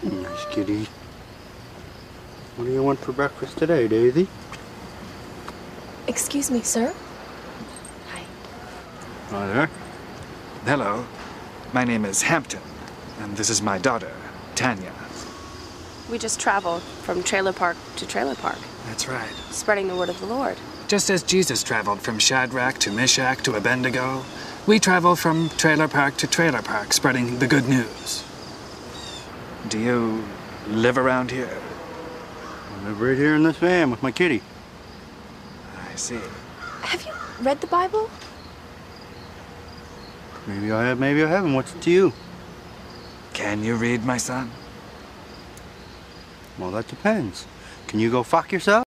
Nice kitty. What do you want for breakfast today, Daisy? Excuse me, sir. Hi. Hi there. Hello. My name is Hampton, and this is my daughter, Tanya. We just traveled from trailer park to trailer park, That's right. spreading the word of the Lord. Just as Jesus traveled from Shadrach to Meshach to Abednego, we travel from trailer park to trailer park, spreading the good news. Do you live around here? I live right here in this van with my kitty. I see. Have you read the Bible? Maybe I have, maybe I haven't. What's it to you? Can you read, my son? Well, that depends. Can you go fuck yourself?